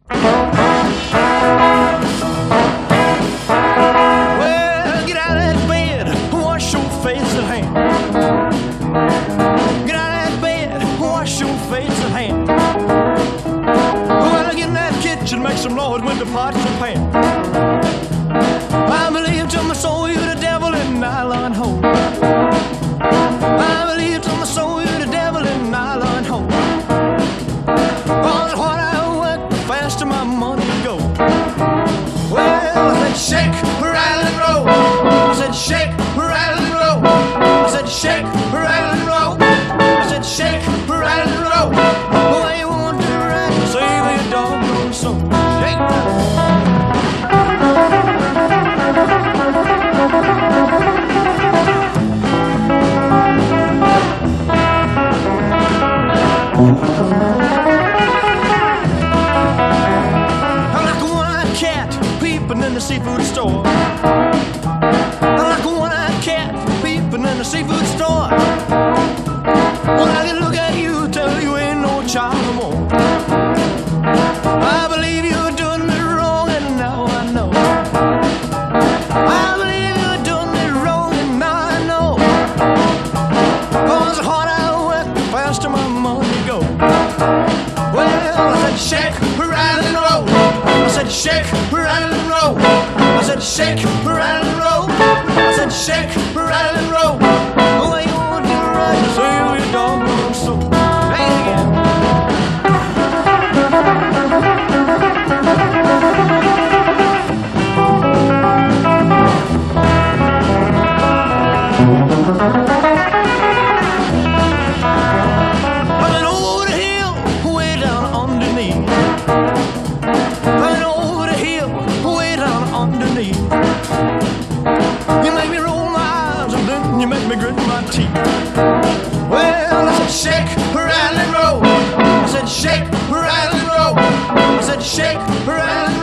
Well, get out of that bed, wash your face and hand. Get out of that bed, wash your face and hand. Well, get in that kitchen, make some noise with the pots and pans. I believe to my soul you're the devil in nylon hole. I believe to my soul you're the devil in nylon hole. Oh, the harder I work, the faster my money goes. Well, I said shake, rattle and roll. I said shake, rattle and roll. I said shake, rattle and roll. I said shake, rattle and roll. Well, you want to right, save your doggone soul. Shake. In the seafood store, like a one-eyed cat peeping in the seafood store. When I can look at you, tell you ain't no child no more. I believe you're doing me wrong, and now I know. I believe you're doing me wrong, and now I know. 'Cause the harder I work, the faster my money goes. Well, I said shake, rattle and roll. I said shake, rattle and roll. I said shake, rattle and roll. I said shake, rattle and roll. Oh, you want to right, save your doggone soul. Hey again. Well, an over the hill, way down underneath. Underneath, you make me roll my eyes and then you make me grit my teeth. Well, I said shake, rattle and roll. I said shake, rattle and roll. I said shake, rattle and roll.